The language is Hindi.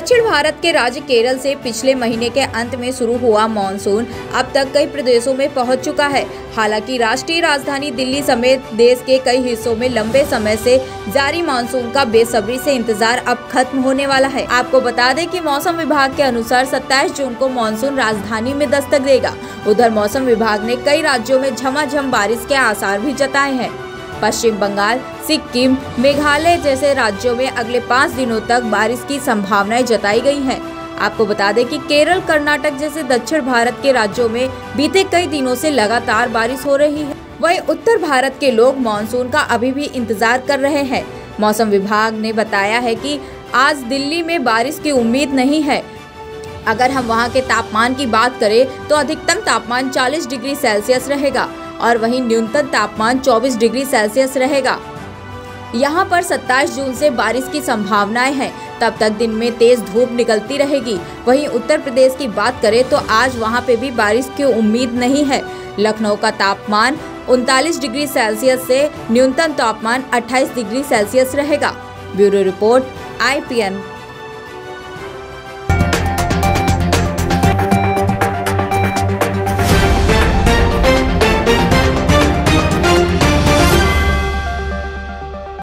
दक्षिण भारत के राज्य केरल से पिछले महीने के अंत में शुरू हुआ मानसून अब तक कई प्रदेशों में पहुंच चुका है। हालांकि राष्ट्रीय राजधानी दिल्ली समेत देश के कई हिस्सों में लंबे समय से जारी मानसून का बेसब्री से इंतजार अब खत्म होने वाला है। आपको बता दें कि मौसम विभाग के अनुसार 27 जून को मानसून राजधानी में दस्तक देगा। उधर मौसम विभाग ने कई राज्यों में झमाझम बारिश के आसार भी जताए हैं। पश्चिम बंगाल, सिक्किम, मेघालय जैसे राज्यों में अगले 5 दिनों तक बारिश की संभावनाएं जताई गई हैं। आपको बता दें कि केरल, कर्नाटक जैसे दक्षिण भारत के राज्यों में बीते कई दिनों से लगातार बारिश हो रही है। वहीं उत्तर भारत के लोग मानसून का अभी भी इंतजार कर रहे हैं। मौसम विभाग ने बताया है कि आज दिल्ली में बारिश की उम्मीद नहीं है। अगर हम वहां के तापमान की बात करें तो अधिकतम तापमान 40 डिग्री सेल्सियस रहेगा और वहीं न्यूनतम तापमान 24 डिग्री सेल्सियस रहेगा। यहाँ पर 27 जून से बारिश की संभावनाएं हैं। तब तक दिन में तेज धूप निकलती रहेगी। वहीं उत्तर प्रदेश की बात करें तो आज वहाँ पे भी बारिश की उम्मीद नहीं है। लखनऊ का तापमान 39 डिग्री सेल्सियस से न्यूनतम तापमान 28 डिग्री सेल्सियस रहेगा। Bureau report IPN।